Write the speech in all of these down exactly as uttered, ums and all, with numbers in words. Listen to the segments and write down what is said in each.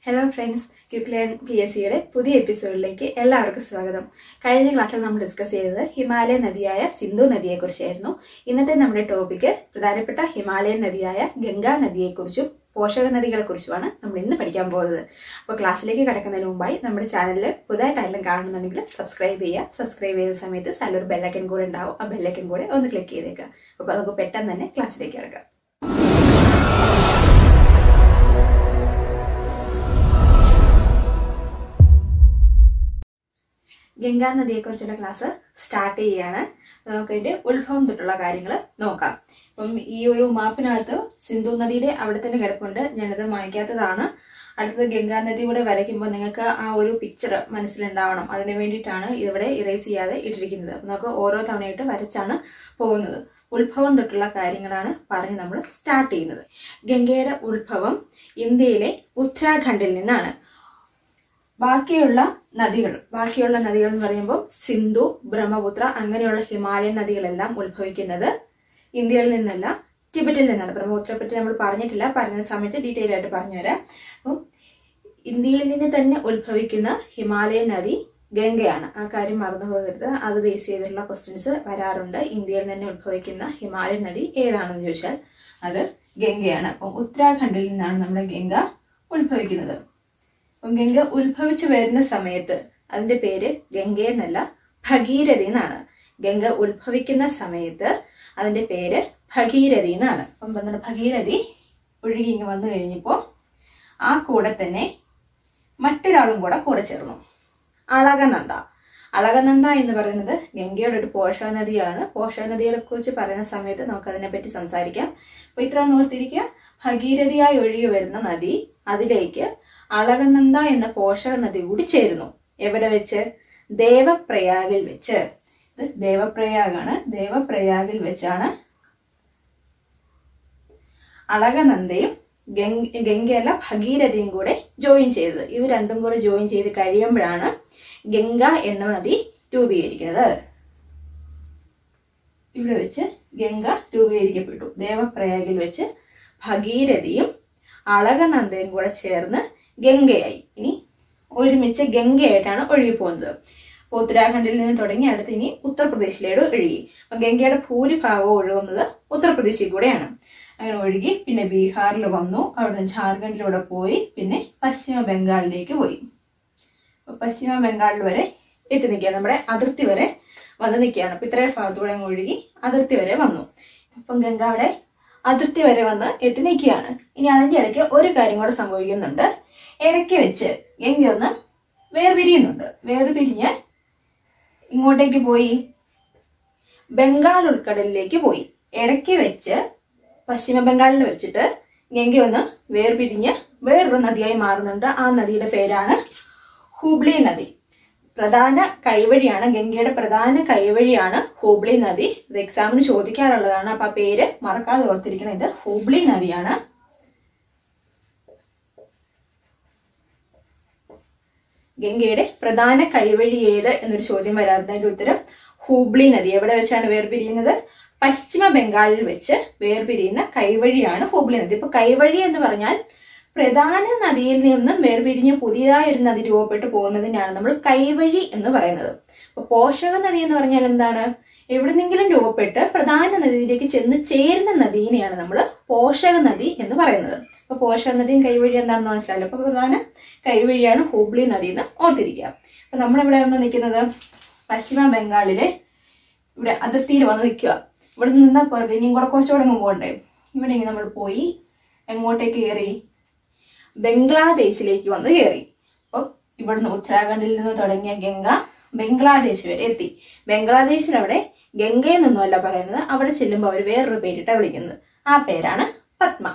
Hello friends, Qclean P S C യുടെ പുതിയ എപ്പിസോഡിലേക്ക് എല്ലാവർക്കും സ്വാഗതം. കഴിഞ്ഞ ക്ലാസ്സിൽ നമ്മൾ ഡിസ്കസ് ചെയ്തത് ഹിമാലയൻ നദിയായ സിന്ധു നദിയെക്കുറിച്ചായിരുന്നു. ഇന്നത്തെ നമ്മുടെ ടോപ്പിക് പ്രധാനപ്പെട്ട ഹിമാലയൻ നദിയായ ഗംഗാ നദിയെക്കുറിച്ചും പോഷക നദികളെക്കുറിച്ചുമാണ് നമ്മൾ ഇന്ന് പഠിക്കാൻ പോകുന്നത്. അപ്പോൾ ക്ലാസ്സിലേക്ക് കടക്കുന്നതിന് മുമ്പായി നമ്മുടെ ചാനലിൽ പുതിയതായിട്ടെല്ലാം കാണുന്നുണ്ടെങ്കിൽ സബ്സ്ക്രൈബ് ചെയ്യുക. സബ്സ്ക്രൈബ് ചെയ്ത സമയത്ത് നല്ലൊരു ബെല്ലൈക്കൻ കൂടെ ഉണ്ടാവും. ആ ബെല്ലൈക്കൻ കൂടെ ഒന്ന് ക്ലിക്ക് ചെയ്തേക്കുക. അപ്പോൾ നമുക്ക് പെട്ടെന്ന് തന്നെ ക്ലാസ്സിലേക്ക് കിടക്കാം. ഗംഗാ നദിയെക്കുറിച്ചുള്ള ക്ലാസ് സ്റ്റാർട്ട് ചെയ്യുകയാണ്. നമുക്ക് ഇതിന്റെ ഉത്ഭവം തൊട്ടുള്ള കാര്യങ്ങൾ നോക്കാം. അപ്പം ഈ ഒരു മാപ്പിനകത്ത് സിന്ധു നദിയുടെ അവിടെ തന്നെ കിടപ്പുണ്ട്. ഞാനത് മായ്ക്കാത്തതാണ്. അടുത്തത് ഗംഗാ നദി കൂടെ വരയ്ക്കുമ്പോൾ നിങ്ങൾക്ക് ആ ഒരു പിക്ചർ മനസ്സിലുണ്ടാവണം. അതിന് വേണ്ടിയിട്ടാണ് ഇവിടെ ഇറേസ് ചെയ്യാതെ ഇട്ടിരിക്കുന്നത്. നമുക്ക് ഓരോ തവണയായിട്ട് വരച്ചാണ് പോകുന്നത്. ഉത്ഭവം തൊട്ടുള്ള കാര്യങ്ങളാണ് പറഞ്ഞ് നമ്മൾ സ്റ്റാർട്ട് ചെയ്യുന്നത്. ഗംഗയുടെ ഉത്ഭവം ഇന്ത്യയിലെ ഉത്തരാഖണ്ഡിൽ നിന്നാണ്. ബാക്കിയുള്ള നദികൾ ബാക്കിയുള്ള നദികൾ എന്ന് പറയുമ്പോൾ സിന്ധു, ബ്രഹ്മപുത്ര അങ്ങനെയുള്ള ഹിമാലയൻ നദികളെല്ലാം ഉത്ഭവിക്കുന്നത് ഇന്ത്യയിൽ നിന്നല്ല, ടിബറ്റിൽ നിന്നാണ്. ബ്രഹ്മപുത്രയെ പറ്റി നമ്മൾ പറഞ്ഞിട്ടില്ല, പറഞ്ഞ സമയത്ത് ഡീറ്റെയിൽ ആയിട്ട് പറഞ്ഞുതരാം. അപ്പം ഇന്ത്യയിൽ നിന്ന് തന്നെ ഉത്ഭവിക്കുന്ന ഹിമാലയൻ നദി ഗംഗയാണ്. ആ കാര്യം മറന്നു പോകരുത്. അത് ബേസ് ചെയ്തിട്ടുള്ള ക്വസ്റ്റ്യൻസ് വരാറുണ്ട്. ഇന്ത്യയിൽ തന്നെ ഉത്ഭവിക്കുന്ന ഹിമാലയൻ നദി ഏതാണെന്ന് ചോദിച്ചാൽ അത് ഗംഗയാണ്. അപ്പം ഉത്തരാഖണ്ഡിൽ നിന്നാണ് നമ്മുടെ ഗംഗ ഉത്ഭവിക്കുന്നത്. ഗംഗ ഉത്ഭവിച്ചു വരുന്ന സമയത്ത് അതിന്റെ പേര് ഗംഗയെന്നല്ല, ഭഗീരഥി എന്നാണ്. ഗംഗ ഉത്ഭവിക്കുന്ന സമയത്ത് അതിന്റെ പേര് ഭഗീരഥി എന്നാണ്. അപ്പം എന്താണ് ഭഗീരഥി ഒഴുകി ഇങ്ങ് വന്നു കഴിഞ്ഞപ്പോൾ ആ കൂടെ തന്നെ മറ്റൊരാളും കൂടെ കൂടെ ചേർന്നു, അളകനന്ദ. അളകനന്ദ എന്ന് പറയുന്നത് ഗംഗയുടെ ഒരു പോഷക നദിയാണ്. പോഷക നദികളെ കുറിച്ച് പറയുന്ന സമയത്ത് നമുക്ക് അതിനെപ്പറ്റി സംസാരിക്കാം. അപ്പൊ ഇത്ര ഓർത്തിരിക്കുക, ഭഗീരഥിയായി ഒഴുകി വരുന്ന നദി, അതിലേക്ക് അളകനന്ദ എന്ന പോഷക നദി കൂടി ചേരുന്നു. എവിടെ വെച്ച്? ദേവപ്രയാഗിൽ വെച്ച്. ഇത് ദേവപ്രയാഗാണ്. ദേവപ്രയാഗിൽ വെച്ചാണ് അളകനന്ദയും ഗംഗ ഗംഗയല്ല ഭഗീരഥയും കൂടെ ജോയിൻ ചെയ്തത്. ഇവ രണ്ടും കൂടെ ജോയിൻ ചെയ്ത് കഴിയുമ്പോഴാണ് ഗംഗ എന്ന നദി രൂപീകരിക്കുന്നത്. ഇവിടെ വെച്ച് ഗംഗ രൂപീകരിക്കപ്പെട്ടു. ദേവപ്രയാഗിൽ വെച്ച് ഭഗീരഥിയും അളകനന്ദയും കൂടെ ചേർന്ന് ഗംഗയായി. ഇനി ഒരുമിച്ച് ഗംഗയായിട്ടാണ് ഒഴുകി പോകുന്നത്. അപ്പൊ ഉത്തരാഖണ്ഡിൽ നിന്ന് തുടങ്ങി അടുത്ത് ഇനി ഉത്തർപ്രദേശിലേക്ക് ഒഴുകി. അപ്പൊ ഗംഗയുടെ ഭൂരിഭാഗവും ഒഴുകുന്നത് ഉത്തർപ്രദേശിൽ കൂടെയാണ്. അങ്ങനെ ഒഴുകി പിന്നെ ബീഹാറിൽ വന്നു, അവിടുന്ന് ജാർഖണ്ഡിലൂടെ പോയി, പിന്നെ പശ്ചിമ ബംഗാളിലേക്ക് പോയി. അപ്പൊ പശ്ചിമ ബംഗാളിൽ വരെ എത്തി നിൽക്കുകയാണ്, നമ്മുടെ അതിർത്തി വരെ വന്ന് നിൽക്കുകയാണ്. അപ്പൊ ഇത്രയും ഭാഗത്തൂടെ ഒഴുകി അതിർത്തി വരെ വന്നു. അപ്പം ഗംഗ അവിടെ അതിർത്തി വരെ വന്ന് എത്തി നിൽക്കുകയാണ്. ഇനി അതിന്റെ ഇടയ്ക്ക് ഒരു കാര്യം കൂടെ സംഭവിക്കുന്നുണ്ട്. ഇടയ്ക്ക് വെച്ച് ഗംഗ ഒന്ന് വേർപിരിയുന്നുണ്ട്. വേർപിരിഞ്ഞ് ഇങ്ങോട്ടേക്ക് പോയി, ബംഗാൾ ഉൾക്കടലിലേക്ക് പോയി. ഇടയ്ക്ക് വെച്ച് പശ്ചിമ ബംഗാളിൽ വെച്ചിട്ട് ഗംഗ ഒന്ന് വേർപിരിഞ്ഞ് വേറൊരു നദിയായി മാറുന്നുണ്ട്. ആ നദിയുടെ പേരാണ് ഹൂബ്ലി നദി. പ്രധാന കൈവഴിയാണ് ഗംഗയുടെ പ്രധാന കൈവഴിയാണ് ഹൂബ്ലി നദി. ഇത് എക്സാമിന് ചോദിക്കാറുള്ളതാണ്. അപ്പൊ ആ പേര് മറക്കാതെ ഓർത്തിരിക്കണം. ഇത് ഹൂബ്ലി നദിയാണ്. ഗംഗയുടെ പ്രധാന കൈവഴി ഏത് എന്നൊരു ചോദ്യം വരാറുണ്ട്. അതിന്റെ ഉത്തരം ഹൂബ്ലി നദി. എവിടെ വെച്ചാണ് വേർപിരിയുന്നത്? പശ്ചിമ ബംഗാളിൽ വെച്ച് വേർപിരിയുന്ന കൈവഴിയാണ് ഹൂബ്ലി നദി. ഇപ്പൊ കൈവഴി എന്ന് പറഞ്ഞാൽ പ്രധാന നദിയിൽ നിന്നും വേർപിരിഞ്ഞ് പുതിയതായ ഒരു നദി രൂപപ്പെട്ടു പോകുന്നതിനാണ് നമ്മൾ കൈവഴി എന്ന് പറയുന്നത്. അപ്പൊ പോഷക നദി എന്ന് പറഞ്ഞാൽ എന്താണ്? എവിടെന്നെങ്കിലും രൂപപ്പെട്ട് പ്രധാന നദിയിലേക്ക് ചെന്ന് ചേരുന്ന നദീനെയാണ് നമ്മൾ പോഷക നദി എന്ന് പറയുന്നത്. അപ്പൊ പോഷക നദിയും കൈവഴി എന്താണെന്ന് മനസ്സിലായല്ലോ. അപ്പൊ പ്രധാന കൈവഴിയാണ് ഹൂബ്ലി നദി എന്ന് ഓർത്തിരിക്കുക. അപ്പൊ നമ്മളിവിടെ വന്ന് നിൽക്കുന്നത് പശ്ചിമ ബംഗാളിലെ ഇവിടെ അതിർത്തിയിൽ വന്ന് നിൽക്കുക. ഇവിടെ നിന്നാൽ പോലെ ഇനിയും കൂടെ കുറച്ചുകൂടെ അങ്ങ് പോകണ്ടേ. ഇവിടെ നമ്മൾ പോയി എങ്ങോട്ടേക്ക് കയറി? ബംഗ്ലാദേശിലേക്ക് വന്ന് കയറി. അപ്പൊ ഇവിടുന്ന് ഉത്തരാഖണ്ഡിൽ നിന്ന് തുടങ്ങിയ ഗംഗ ബംഗ്ലാദേശ് വരെ എത്തി. ബംഗ്ലാദേശിൽ അവിടെ ഗംഗയെന്നൊന്നും അല്ല പറയുന്നത്. അവിടെ ചെല്ലുമ്പോൾ അവർ വേറൊരു പേരിട്ടാണ് വിളിക്കുന്നത്. ആ പേരാണ് പത്മ.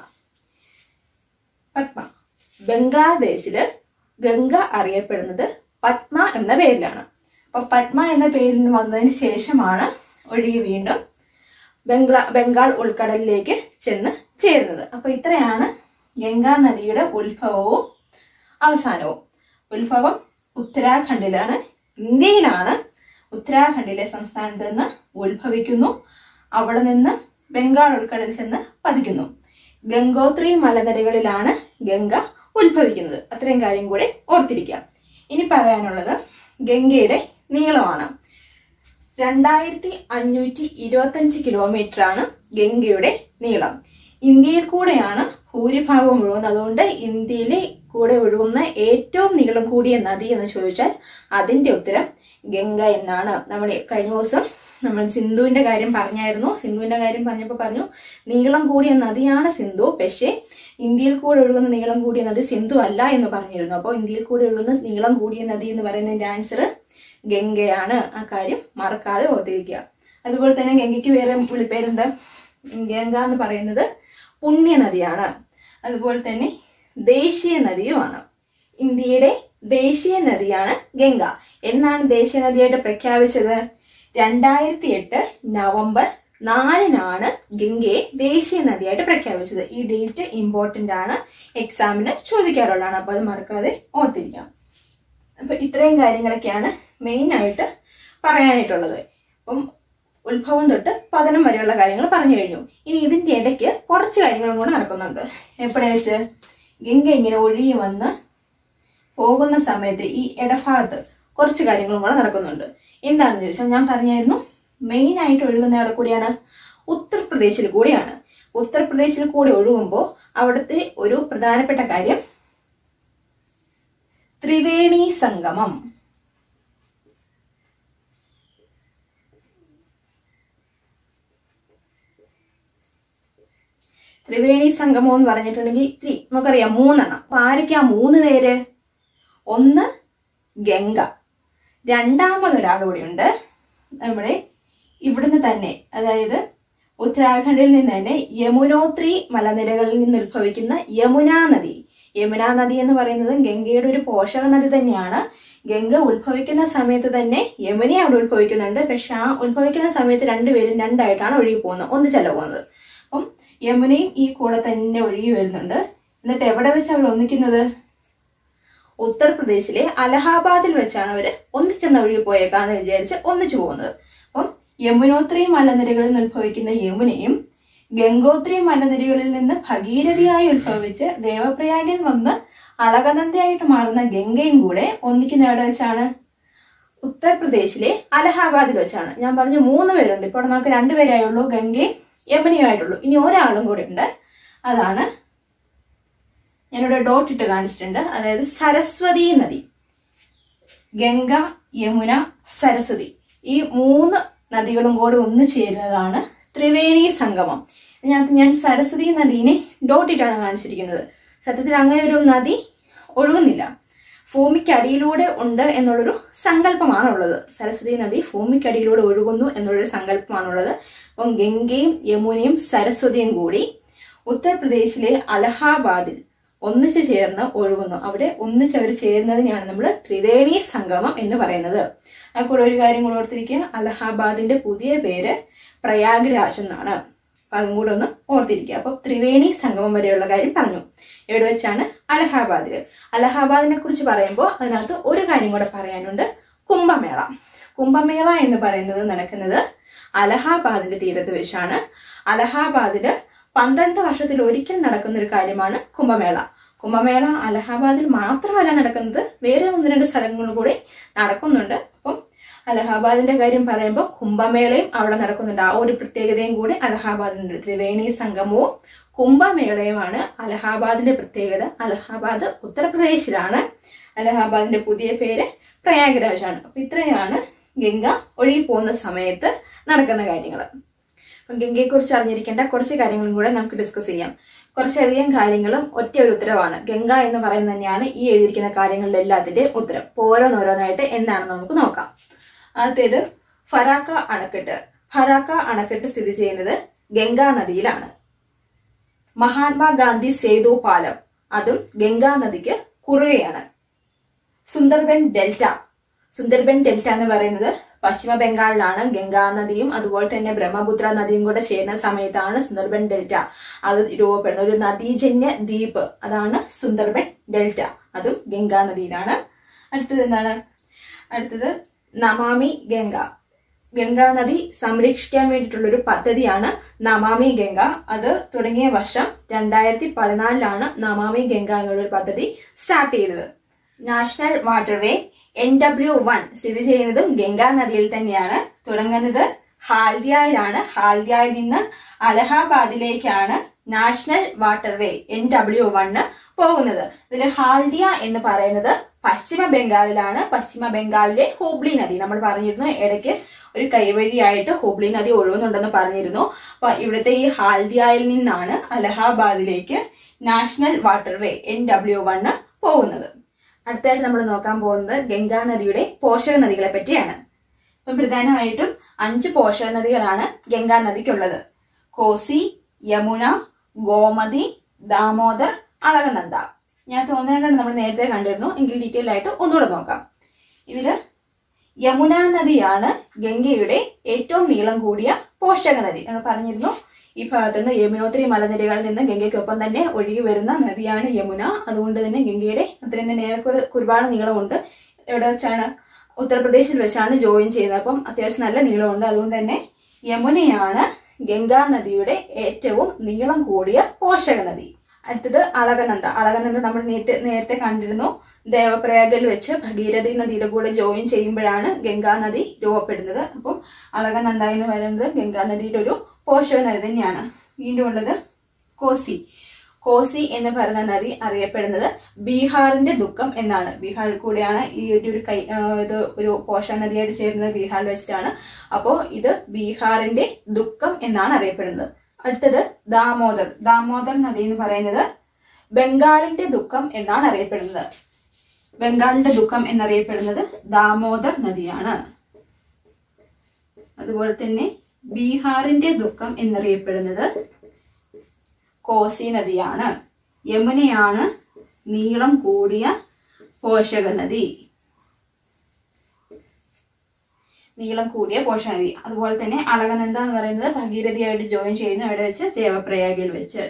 പത്മ. ബംഗ്ലാദേശില് ഗംഗ അറിയപ്പെടുന്നത് പത്മ എന്ന പേരിലാണ്. അപ്പൊ പത്മ എന്ന പേരിൽ വന്നതിന് ശേഷമാണ് ഒഴുകി വീണ്ടും ബംഗ്ലാ ബംഗാൾ ഉൾക്കടലിലേക്ക് ചെന്ന് ചേരുന്നത്. അപ്പൊ ഇത്രയാണ് ഗംഗാ നദിയുടെ ഉത്ഭവവും അവസാനവും. ഉത്ഭവം ഉത്തരാഖണ്ഡിലാണ്, ഇന്ത്യയിലാണ്. ഉത്തരാഖണ്ഡിലെ സംസ്ഥാനത്ത് നിന്ന് ഉത്ഭവിക്കുന്നു. അവിടെ നിന്ന് ബംഗാൾ ഉൾക്കടലിൽ ചെന്ന് പതിക്കുന്നു. ഗംഗോത്രി മലനിരകളിലാണ് ഗംഗ ഉത്ഭവിക്കുന്നത്. അത്രയും കാര്യം കൂടെ ഓർത്തിരിക്കാം. ഇനി പറയാനുള്ളത് ഗംഗയുടെ നീളമാണ്. രണ്ടായിരത്തി അഞ്ഞൂറ്റി ഇരുപത്തി അഞ്ച് കിലോമീറ്റർ ആണ് ഗംഗയുടെ നീളം. ഇന്ത്യയിൽ കൂടെയാണ് ഭൂരിഭാഗവും ഒഴുകുന്നത്. അതുകൊണ്ട് ഇന്ത്യയിലെ കൂടെ ഒഴുകുന്ന ഏറ്റവും നീളം കൂടിയ നദി എന്ന് ചോദിച്ചാൽ അതിന്റെ ഉത്തരം ഗംഗ എന്നാണ്. നമ്മൾ കഴിഞ്ഞ ദിവസം നമ്മൾ സിന്ധുവിന്റെ കാര്യം പറഞ്ഞായിരുന്നു. സിന്ധുവിന്റെ കാര്യം പറഞ്ഞപ്പോൾ പറഞ്ഞു നീളം കൂടിയ നദിയാണ് സിന്ധു, പക്ഷേ ഇന്ത്യയിൽ കൂടെ ഒഴുകുന്ന നീളം കൂടിയ നദി സിന്ധു അല്ല എന്ന് പറഞ്ഞിരുന്നു. അപ്പോൾ ഇന്ത്യയിൽ കൂടെ ഒഴുകുന്ന നീളം കൂടിയ നദി എന്ന് പറയുന്നതിന്റെ ആൻസർ ഗംഗയാണ്. ആ കാര്യം മറക്കാതെ ഓർത്തിരിക്കുക. അതുപോലെ തന്നെ ഗംഗയ്ക്ക് വേറെ വിളിപ്പേരുണ്ട്. ഗംഗ എന്ന് പറയുന്നത് പുണ്യ നദിയാണ്. അതുപോലെ തന്നെ ദേശീയ നദിയുമാണ്. ഇന്ത്യയുടെ ദേശീയ നദിയാണ് ഗംഗ. എന്നാണ് ദേശീയ നദിയായിട്ട് പ്രഖ്യാപിച്ചത്? രണ്ടായിരത്തി എട്ട് നവംബർ നാലിനാണ് ഗംഗയെ ദേശീയ നദിയായിട്ട് പ്രഖ്യാപിച്ചത്. ഈ ഡേറ്റ് ഇമ്പോർട്ടന്റ് ആണ്, എക്സാമിന് ചോദിക്കാറുള്ളതാണ്. അപ്പൊ അത് മറക്കാതെ ഓർത്തിരിക്കാം. അപ്പൊ ഇത്രയും കാര്യങ്ങളൊക്കെയാണ് മെയിൻ ആയിട്ട് പറയാനായിട്ടുള്ളത്. അപ്പം ഉത്ഭവം തൊട്ട് പതനം വരെയുള്ള കാര്യങ്ങൾ പറഞ്ഞു കഴിഞ്ഞു. ഇനി ഇതിന്റെ ഇടയ്ക്ക് കുറച്ച് കാര്യങ്ങളും കൂടെ നടക്കുന്നുണ്ട്. എപ്പോഴാ വെച്ച് ഗംഗ ഇങ്ങനെ ഒഴുകി വന്ന് പോകുന്ന സമയത്ത് ഈ ഇടഭാഗത്ത് കുറച്ച് കാര്യങ്ങളും കൂടെ നടക്കുന്നുണ്ട്. എന്താണെന്ന് ചോദിച്ചാൽ ഞാൻ പറഞ്ഞായിരുന്നു മെയിൻ ആയിട്ട് ഒഴുകുന്ന അവിടെ കൂടിയാണ്, ഉത്തർപ്രദേശിൽ കൂടിയാണ്. ഉത്തർപ്രദേശിൽ കൂടി ഒഴുകുമ്പോൾ അവിടുത്തെ ഒരു പ്രധാനപ്പെട്ട കാര്യം ത്രിവേണി സംഗമം. ത്രിവേണി സംഗമം എന്ന് പറഞ്ഞിട്ടുണ്ടെങ്കിൽ ത്രീ നമുക്കറിയാം മൂന്നെണ്ണം. അപ്പൊ ആരൊക്കെയാ മൂന്ന് പേര്? ഒന്ന് ഗംഗ, രണ്ടാമതൊരാൾ കൂടിയുണ്ട് നമ്മുടെ ഇവിടുന്ന് തന്നെ, അതായത് ഉത്തരാഖണ്ഡിൽ നിന്ന് തന്നെ യമുനോത്രി മലനിരകളിൽ നിന്ന് ഉത്ഭവിക്കുന്ന യമുനാ നദി. യമുനാ നദി എന്ന് പറയുന്നത് ഗംഗയുടെ ഒരു പോഷക നദി തന്നെയാണ്. ഗംഗ ഉത്ഭവിക്കുന്ന സമയത്ത് തന്നെ യമുന അവിടെ ഉത്ഭവിക്കുന്നുണ്ട്. പക്ഷെ ആ ഉത്ഭവിക്കുന്ന സമയത്ത് രണ്ടുപേരും രണ്ടായിട്ടാണ് ഒഴുകി പോകുന്നത്, ഒന്നിച്ചല്ല പോകുന്നത്. അപ്പം യമുനയും ഈ കൂടെ തന്നെ ഒഴുകി വരുന്നുണ്ട്. എന്നിട്ട് എവിടെ വെച്ച് അവർ ഒന്നിക്കുന്നത്? ഉത്തർപ്രദേശിലെ അലഹാബാദിൽ വെച്ചാണ് അവര് ഒന്നിച്ചെന്ന് ഒഴുകി പോയേക്കാന്ന് വിചാരിച്ച് ഒന്നിച്ചു പോകുന്നത്. അപ്പം യമുനോത്രി മലനിരകളിൽ നിന്ന് ഉത്ഭവിക്കുന്ന യമുനയും ഗംഗോത്രി മലനിരകളിൽ നിന്ന് ഭഗീരഥിയായി ഉത്ഭവിച്ച് ദേവപ്രയാഗിൽ വന്ന് അളകനന്ദയായിട്ട് മാറുന്ന ഗംഗയും കൂടെ ഒന്നിക്കുന്ന എവിടെ വെച്ചാണ്? ഉത്തർപ്രദേശിലെ അലഹാബാദിൽ വെച്ചാണ്. ഞാൻ പറഞ്ഞു മൂന്ന് പേരുണ്ട്. ഇപ്പോൾ നമുക്ക് രണ്ടുപേരായുള്ളൂ, ഗംഗയും യമുനയുമായിട്ടുള്ളൂ. ഇനി ഒരാളും കൂടെ ഉണ്ട്, അതാണ് ഞാനിവിടെ ഡോട്ട് ഇട്ട് കാണിച്ചിട്ടുണ്ട്. അതായത് സരസ്വതി നദി. ഗംഗ, യമുന, സരസ്വതി ഈ മൂന്ന് നദികളും കൂടെ ഒന്നു ചേരുന്നതാണ് ത്രിവേണി സംഗമം. ഇതിനകത്ത് ഞാൻ സരസ്വതി നദീനെ ഡോട്ട് ഇട്ടാണ് കാണിച്ചിരിക്കുന്നത്. സത്യത്തിൽ അങ്ങനെ ഒരു നദി ഒഴുകുന്നില്ല, ഭൂമിക്കടിയിലൂടെ ഉണ്ട് എന്നുള്ളൊരു സങ്കല്പമാണുള്ളത്. സരസ്വതി നദി ഭൂമിക്കടിയിലൂടെ ഒഴുകുന്നു എന്നുള്ളൊരു സങ്കല്പമാണുള്ളത്. അപ്പം ഗംഗയും യമുനയും സരസ്വതിയും കൂടി ഉത്തർപ്രദേശിലെ അലഹാബാദിൽ ഒന്നിച്ചു ചേർന്ന് ഒഴുകുന്നു. അവിടെ ഒന്നിച്ച് അവർ ചേരുന്നതിനെയാണ് നമ്മൾ ത്രിവേണി സംഗമം എന്ന് പറയുന്നത്. അപ്പോൾ ഒരു കാര്യം കൂടെ ഓർത്തിരിക്കുക, അലഹാബാദിന്റെ പുതിയ പേര് പ്രയാഗ്രാജ് എന്നാണ്. അപ്പൊ അതും കൂടെ ഒന്ന് ഓർത്തിരിക്കുക. അപ്പൊ ത്രിവേണി സംഗമം വരെയുള്ള കാര്യം പറഞ്ഞു. എവിടെ വെച്ചാണ്? അലഹാബാദില്. അലഹാബാദിനെ കുറിച്ച് പറയുമ്പോൾ അതിനകത്ത് ഒരു കാര്യം കൂടെ പറയാനുണ്ട്, കുംഭമേള. കുംഭമേള എന്ന് പറയുന്നത് നടക്കുന്നത് അലഹാബാദിന്റെ തീരത്ത് വെച്ചാണ്. അലഹാബാദില് പന്ത്രണ്ട് വർഷത്തിൽ ഒരിക്കൽ നടക്കുന്ന ഒരു കാര്യമാണ് കുംഭമേള. കുംഭമേള അലഹാബാദിൽ മാത്രമല്ല നടക്കുന്നത്, വേറെ ഒന്ന് രണ്ട് സ്ഥലങ്ങളിൽ കൂടി നടക്കുന്നുണ്ട്. അപ്പം അലഹാബാദിന്റെ കാര്യം പറയുമ്പോൾ കുംഭമേളയും അവിടെ നടക്കുന്നുണ്ട്. ആ ഒരു പ്രത്യേകതയും കൂടി അലഹാബാദിനുണ്ട്. ത്രിവേണി സംഗമവും കുംഭമേളയുമാണ് അലഹാബാദിന്റെ പ്രത്യേകത. അലഹാബാദ് ഉത്തർപ്രദേശിലാണ്. അലഹാബാദിന്റെ പുതിയ പേര് പ്രയാഗ്രാജ് ആണ്. അപ്പൊ ഇത്രയാണ് ഗംഗ ഒഴുകി പോകുന്ന സമയത്ത് നടക്കുന്ന കാര്യങ്ങൾ. അപ്പം ഗംഗയെ കുറിച്ച് അറിഞ്ഞിരിക്കേണ്ട കുറച്ച് കാര്യങ്ങളും കൂടെ നമുക്ക് ഡിസ്കസ് ചെയ്യാം. കുറച്ചധികം കാര്യങ്ങളും ഒറ്റ ഒരു ഉത്തരവാണ്. ഗംഗ എന്ന് പറയുന്നത് തന്നെയാണ് ഈ എഴുതിയിരിക്കുന്ന കാര്യങ്ങളുടെ എല്ലാത്തിന്റെ ഉത്തരം. അപ്പോൾ ഓരോന്നോരോന്നായിട്ട് എന്താണെന്ന് നമുക്ക് നോക്കാം. ആദ്യത്തേത് ഫറാക്ക അണക്കെട്ട്. ഫറാക്ക അണക്കെട്ട് സ്ഥിതി ചെയ്യുന്നത് ഗംഗാ നദിയിലാണ്. മഹാത്മാഗാന്ധി സേതു പാലം, അതും ഗംഗാ നദിക്ക് കുറുകയാണ്. സുന്ദർബൻ ഡെൽറ്റ. സുന്ദർബൻ ഡെൽറ്റ എന്ന് പറയുന്നത് പശ്ചിമ ബംഗാളിലാണ്. ഗംഗാ നദിയും അതുപോലെ തന്നെ ബ്രഹ്മപുത്ര നദിയും കൂടെ ചേരുന്ന സമയത്താണ് സുന്ദർബൻ ഡെൽറ്റ അത് രൂപപ്പെടുന്നത്. ഒരു നദീജന്യ ദ്വീപ്, അതാണ് സുന്ദർബൻ ഡെൽറ്റ. അതും ഗംഗാ നദിയിലാണ്. അടുത്തത് എന്താണ്? അടുത്തത് നമാമി ഗംഗ. ഗംഗാ നദി സംരക്ഷിക്കാൻ വേണ്ടിയിട്ടുള്ള ഒരു പദ്ധതിയാണ് നമാമി ഗംഗ. അത് തുടങ്ങിയ വർഷം രണ്ടായിരത്തി പതിനാലിലാണ് നമാമി ഗംഗ എന്നുള്ളൊരു പദ്ധതി സ്റ്റാർട്ട് ചെയ്തത്. National waterway N W one സ്ഥിതി ചെയ്യുന്നതും ഗംഗാ നദിയിൽ തന്നെയാണ്. തുടങ്ങുന്നത് ഹാൽഡിയയിലാണ്. ഹാൽഡിയയിൽ നിന്ന് അലഹാബാദിലേക്കാണ് national waterway N W one പോകുന്നത്. ഇതിൽ ഹാൽഡിയ എന്ന് പറയുന്നത് പശ്ചിമ ബംഗാളിലാണ്. പശ്ചിമ ബംഗാളിലെ ഹൂബ്ലി നദി നമ്മൾ പറഞ്ഞിരുന്നു, ഇടയ്ക്ക് ഒരു കൈവഴിയായിട്ട് ഹൂബ്ലി നദി ഒഴുകുന്നുണ്ടെന്ന് പറഞ്ഞിരുന്നു. അപ്പൊ ഇവിടുത്തെ ഈ ഹാൽഡിയയിൽ നിന്നാണ് അലഹാബാദിലേക്ക് national waterway N W one പോകുന്നത്. അടുത്തായിട്ട് നമ്മൾ നോക്കാൻ പോകുന്നത് ഗംഗാ നദിയുടെ പോഷക നദികളെ പറ്റിയാണ്. ഇപ്പം പ്രധാനമായിട്ടും അഞ്ച് പോഷക നദികളാണ് ഗംഗാ നദിക്കുള്ളത്. കോസി, യമുന, ഗോമതി, ദാമോദർ, അളകനന്ദ. ഞാൻ തോന്നുന്നുണ്ട് നമ്മൾ നേരത്തെ കണ്ടിരുന്നു, എങ്കിൽ ഡീറ്റെയിൽ ആയിട്ട് ഒന്നുകൂടെ നോക്കാം. ഇതില് യമുന നദിയാണ് ഗംഗയുടെ ഏറ്റവും നീളം കൂടിയ പോഷക നദി. നമ്മൾ പറഞ്ഞിരുന്നു ഈ ഭാഗത്ത് നിന്ന് യമുനോത്രി മലനിരകളിൽ നിന്ന് ഗംഗയ്ക്കൊപ്പം തന്നെ ഒഴുകി വരുന്ന നദിയാണ് യമുന. അതുകൊണ്ട് തന്നെ ഗംഗയുടെ അത്രയും തന്നെ ഏറെക്കുറെ ഒരുപാട് നീളമുണ്ട്. എവിടെ വെച്ചാണ്? ഉത്തർപ്രദേശിൽ വെച്ചാണ് ജോയിൻ ചെയ്യുന്നത്. അപ്പം അത്യാവശ്യം നല്ല നീളമുണ്ട്. അതുകൊണ്ട് തന്നെ യമുനയാണ് ഗംഗാ നദിയുടെ ഏറ്റവും നീളം കൂടിയ പോഷക നദി. അടുത്തത് അളകനന്ദ. അളകനന്ദ നമ്മൾ നേരത്തെ നേരത്തെ കണ്ടിരുന്നു. ദേവപ്രയാഗിൽ വെച്ച് ഭഗീരഥി നദിയുടെ കൂടെ ജോയിൻ ചെയ്യുമ്പോഴാണ് ഗംഗാ നദി രൂപപ്പെടുന്നത്. അപ്പം അളകനന്ദ എന്ന് പറയുന്നത് ഗംഗാ നദിയുടെ ഒരു പോഷക നദി തന്നെയാണ്. വീണ്ടും ഉള്ളത് കോസി. കോസി എന്ന് പറയുന്ന നദി അറിയപ്പെടുന്നത് ബീഹാറിന്റെ ദുഃഖം എന്നാണ്. ബീഹാറിൽ കൂടെയാണ് ഈ ഒരു കൈ ഇത് ഒരു പോഷക നദിയായിട്ട് ചേരുന്നത്, ബീഹാറിൽ വെച്ചിട്ടാണ്. അപ്പോ ഇത് ബീഹാറിന്റെ ദുഃഖം എന്നാണ് അറിയപ്പെടുന്നത്. അടുത്തത് ദാമോദർ. ദാമോദർ നദി എന്ന് പറയുന്നത് ബംഗാളിന്റെ ദുഃഖം എന്നാണ് അറിയപ്പെടുന്നത്. ബംഗാളിന്റെ ദുഃഖം എന്നറിയപ്പെടുന്നത് ദാമോദർ നദിയാണ്. അതുപോലെ തന്നെ ബീഹാറിന്റെ ദുഃഖം എന്നറിയപ്പെടുന്നത് കോസി നദിയാണ്. യമുനയാണ് നീളം കൂടിയ പോഷക നദി. നീളം കൂടിയ പോഷക നദി. അതുപോലെ തന്നെ അളകനന്ദ എന്ന് പറയുന്നത് ഭഗീരഥിയായിട്ട് ജോയിൻ ചെയ്യുന്നു, അവിടെ വെച്ച് ദേവപ്രയാഗിൽ വെച്ച്.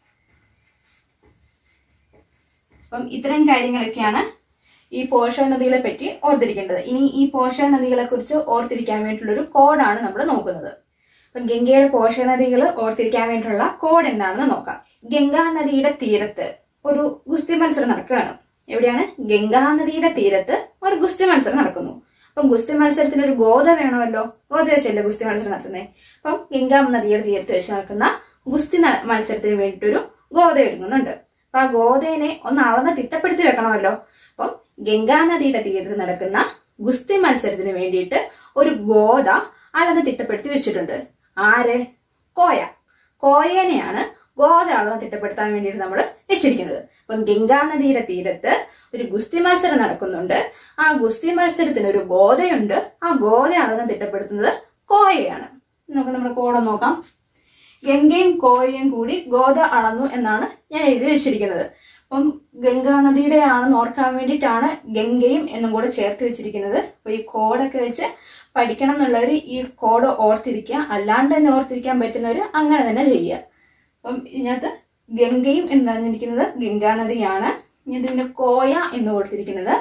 അപ്പം ഇത്തരം കാര്യങ്ങളൊക്കെയാണ് ഈ പോഷക നദികളെ പറ്റി ഓർത്തിരിക്കേണ്ടത്. ഇനി ഈ പോഷക നദികളെ കുറിച്ച് ഓർത്തിരിക്കാൻ വേണ്ടിയിട്ടുള്ള ഒരു കോഡാണ് നമ്മൾ നോക്കുന്നത്. അപ്പം ഗംഗയുടെ പോഷക നദികൾ ഓർത്തിരിക്കാൻ വേണ്ടിയിട്ടുള്ള കോഡ് എന്താണെന്ന് നോക്കാം. ഗംഗാ നദിയുടെ തീരത്ത് ഒരു ഗുസ്തി മത്സരം നടക്കുകയാണ്. എവിടെയാണ്? ഗംഗാ നദിയുടെ തീരത്ത് ഒരു ഗുസ്തി മത്സരം നടക്കുന്നു. അപ്പം ഗുസ്തി മത്സരത്തിന് ഒരു ഗോത വേണമല്ലോ. ഗോത വെച്ചല്ലേ ഗുസ്തി മത്സരം നടത്തുന്നത്. അപ്പം ഗംഗാ നദിയുടെ തീരത്ത് വെച്ച് നടക്കുന്ന ഗുസ്തി മത്സരത്തിന് വേണ്ടിയിട്ടൊരു ഗോത ഒരുങ്ങുന്നുണ്ട്. അപ്പൊ ആ ഗോതേനെ ഒന്ന് അളന്ന് തിട്ടപ്പെടുത്തി വെക്കണമല്ലോ. അപ്പം ഗംഗാ നദിയുടെ തീരത്ത് നടക്കുന്ന ഗുസ്തി മത്സരത്തിന് വേണ്ടിയിട്ട് ഒരു ഗോത അളന്ന് തിട്ടപ്പെടുത്തി വെച്ചിട്ടുണ്ട്. ആര്? കോയ. കോയേനെയാണ് ഗോത അളന്ന് തിട്ടപ്പെടുത്താൻ വേണ്ടിയിട്ട് നമ്മൾ വെച്ചിരിക്കുന്നത്. അപ്പം ഗംഗാ നദിയുടെ തീരത്ത് ഒരു ഗുസ്തി മത്സരം നടക്കുന്നുണ്ട്. ആ ഗുസ്തി മത്സരത്തിന് ഒരു ഗോതയുണ്ട്. ആ ഗോത അളന്ന് തിട്ടപ്പെടുത്തുന്നത് കോയയാണ്. നമുക്ക് നമ്മുടെ കോട നോക്കാം. ഗംഗയും കോയയും കൂടി ഗോത അളന്നു എന്നാണ് ഞാൻ എഴുതി വെച്ചിരിക്കുന്നത്. അപ്പം ഗംഗാ നദിയുടെ ആണെന്ന് ഓർക്കാൻ വേണ്ടിയിട്ടാണ് ഗംഗയും എന്നും കൂടെ ചേർത്ത് വെച്ചിരിക്കുന്നത്. അപ്പൊ ഈ കോഡൊക്കെ വെച്ച് പഠിക്കണം എന്നുള്ളവർ ഈ കോഡ് ഓർത്തിരിക്കുക. അല്ലാണ്ട് തന്നെ ഓർത്തിരിക്കാൻ പറ്റുന്നവർ അങ്ങനെ തന്നെ ചെയ്യുക. അപ്പം ഇതിനകത്ത് ഗംഗയും എന്ന് പറഞ്ഞിരിക്കുന്നത് ഗംഗാ നദിയാണ്. ഇതിന്റെ കോയ എന്ന് കൊടുത്തിരിക്കുന്നത്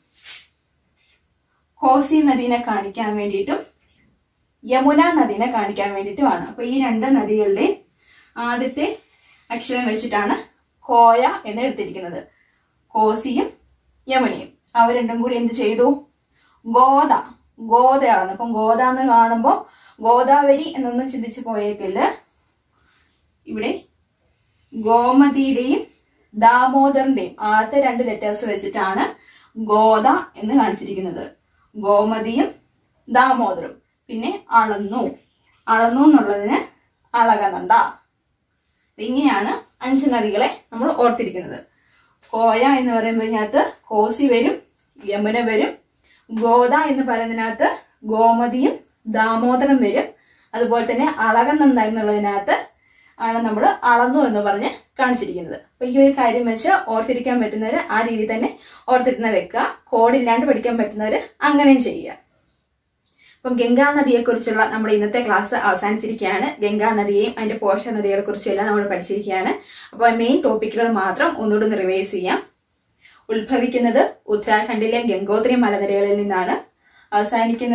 കോസി നദീനെ കാണിക്കാൻ വേണ്ടിയിട്ടും യമുന നദീനെ കാണിക്കാൻ വേണ്ടിയിട്ടുമാണ്. അപ്പൊ ഈ രണ്ട് നദികളുടെ ആദ്യത്തെ അക്ഷരം വെച്ചിട്ടാണ് കോയ എന്ന് എടുത്തിരിക്കുന്നത്. കോസിയും യമുനയും അവ രണ്ടും കൂടി എന്ത് ചെയ്തു? ഗോദ ഗോദയാണ്. അപ്പം ഗോദ എന്ന് കാണുമ്പോ ഗോദാവരി എന്നൊന്നും ചിന്തിച്ചു പോയേക്കില്ല. ഇവിടെ ഗോമതിയുടെയും ദാമോദറിന്റെയും ആദ്യത്തെ രണ്ട് ലെറ്റേഴ്സ് വെച്ചിട്ടാണ് ഗോദ എന്ന് കാണിച്ചിരിക്കുന്നത്. ഗോമതിയും ദാമോദറും. പിന്നെ അളന്നു. അളന്നു എന്നുള്ളതിന് അളകനന്ദ. ഇങ്ങനെയാണ് അഞ്ച് നദികളെ നമ്മൾ ഓർത്തിരിക്കുന്നത്. കോയ എന്ന് പറയുമ്പോഴതിനകത്ത് കോസി വരും, യമുന വരും. ഗോദ എന്ന് പറയുന്നതിനകത്ത് ഗോമതിയും ദാമോദരം വരും. അതുപോലെ തന്നെ അളകനന്ദ എന്നുള്ളതിനകത്ത് ആണ് നമ്മൾ അളന്നു എന്ന് പറഞ്ഞ് കാണിച്ചിരിക്കുന്നത്. അപ്പൊ ഈ ഒരു കാര്യം വെച്ച് ഓർത്തിരിക്കാൻ പറ്റുന്നവര് ആ രീതി തന്നെ ഓർത്തിരുന്ന വെക്കുക. കോഡില്ലാണ്ട് പഠിക്കാൻ പറ്റുന്നവര് അങ്ങനെയും ചെയ്യുക. അപ്പം ഗംഗാ നദിയെ കുറിച്ചുള്ള നമ്മുടെ ഇന്നത്തെ ക്ലാസ് അവസാനിച്ചിരിക്കുകയാണ്. ഗംഗാ നദിയെയും അതിന്റെ പോഷക നദികളെ കുറിച്ചും എല്ലാം നമ്മൾ പഠിച്ചിരിക്കുകയാണ്. അപ്പോൾ മെയിൻ ടോപ്പിക്കുകൾ മാത്രം ഒന്നുകൂടി ഒന്ന് റിവൈസ് ചെയ്യാം. ഉത്ഭവിക്കുന്നത് ഉത്തരാഖണ്ഡിലെ ഗംഗോത്രി മലനിരകളിൽ നിന്നാണ്. അവസാനിക്കുന്നത്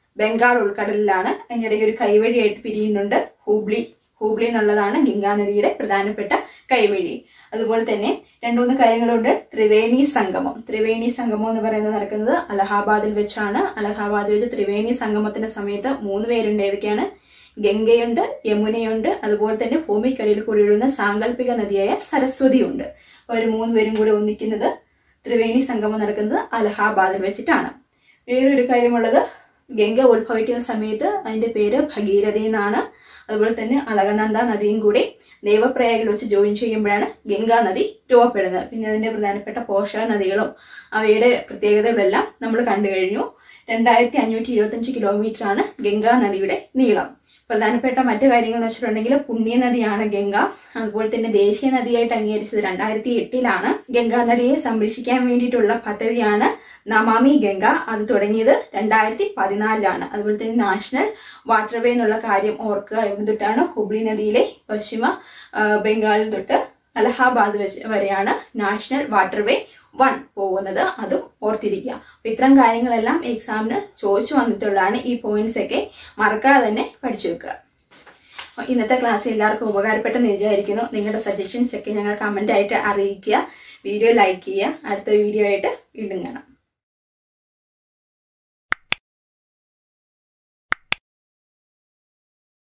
ബംഗാൾ ഉൾക്കടലിലാണ്. അതിനിടയ്ക്ക് ഒരു കൈവഴിയായിട്ട് പിരിയുന്നുണ്ട്. ഹൂബ്ലി ഹൂബ്ലി എന്നുള്ളതാണ് ഗംഗാ നദിയുടെ പ്രധാനപ്പെട്ട കൈവഴി. അതുപോലെ തന്നെ രണ്ടു മൂന്ന് കാര്യങ്ങളുണ്ട്. ത്രിവേണി സംഗമം. ത്രിവേണി സംഗമം എന്ന് പറയുന്നത് നടക്കുന്നത് അലഹാബാദിൽ വെച്ചാണ്. അലഹാബാദിൽ വെച്ച് ത്രിവേണി സംഗമത്തിന്റെ സമയത്ത് മൂന്ന് പേരുണ്ട്. ഏതൊക്കെയാണ്? ഗംഗയുണ്ട്, യമുനയുണ്ട്, അതുപോലെ തന്നെ ഭൂമിക്കടിയിൽ കൂടി ഒഴുകുന്ന സാങ്കല്പിക നദിയായ സരസ്വതി ഉണ്ട്. അവർ മൂന്ന് പേരും കൂടി ഒന്നിക്കുന്നത് ത്രിവേണി സംഗമം നടക്കുന്നത് അലഹാബാദിൽ വെച്ചിട്ടാണ്. വേറൊരു കാര്യമുള്ളത്, ഗംഗ ഉത്ഭവിക്കുന്ന സമയത്ത് അതിന്റെ പേര് ഭഗീരഥി എന്നാണ്. അതുപോലെ തന്നെ അളകനന്ദ നദിയും കൂടി ദേവപ്രയാഗിൽ വെച്ച് ജോയിൻ ചെയ്യുമ്പോഴാണ് ഗംഗാ നദി രൂപപ്പെടുന്നത്. പിന്നെ അതിന്റെ പ്രധാനപ്പെട്ട പോഷക നദികളും അവയുടെ പ്രത്യേകതകളെല്ലാം നമ്മൾ കണ്ടു കഴിഞ്ഞു. രണ്ടായിരത്തി അഞ്ഞൂറ്റി ഇരുപത്തി അഞ്ച് കിലോമീറ്റർ ആണ് ഗംഗാ നദിയുടെ നീളം. പ്രധാനപ്പെട്ട മറ്റു കാര്യങ്ങൾ എന്ന് വെച്ചിട്ടുണ്ടെങ്കിൽ പുണ്യനദിയാണ് ഗംഗ. അതുപോലെ തന്നെ ദേശീയ നദിയായിട്ട് അംഗീകരിച്ചത് രണ്ടായിരത്തി എട്ടിലാണ്. ഗംഗാ നദിയെ സംരക്ഷിക്കാൻ വേണ്ടിയിട്ടുള്ള പദ്ധതിയാണ് നമാമി ഗംഗ. അത് തുടങ്ങിയത് രണ്ടായിരത്തി പതിനാലിലാണ്. അതുപോലെ തന്നെ നാഷണൽ വാട്ടർവേ എന്നുള്ള കാര്യം ഓർക്കുക. ഇവിടെ തൊട്ടാണ് ഹുബ്ലി നദിയിലെ പശ്ചിമ ബംഗാളിൽ തൊട്ട് അലഹാബാദ് വെച്ച് വരെയാണ് നാഷണൽ വാട്ടർവേ വൺ പോകുന്നത്. അതും ഓർത്തിരിക്കുക. അപ്പൊ ഇത്തരം കാര്യങ്ങളെല്ലാം എക്സാമിന് ചോദിച്ചു വന്നിട്ടുള്ളതാണ്. ഈ പോയിന്റ്സ് ഒക്കെ മറക്കാതെ തന്നെ പഠിച്ചു വെക്കുക. ഇന്നത്തെ ക്ലാസ് എല്ലാവർക്കും ഉപകാരപ്പെട്ടെന്ന് വിചാരിക്കുന്നു. നിങ്ങളുടെ സജഷൻസ് ഒക്കെ ഞങ്ങൾ കമന്റ് ആയിട്ട് അറിയിക്കുക. വീഡിയോ ലൈക്ക് ചെയ്യുക. അടുത്ത വീഡിയോ ആയിട്ട് വീണ്ടും കാണാം.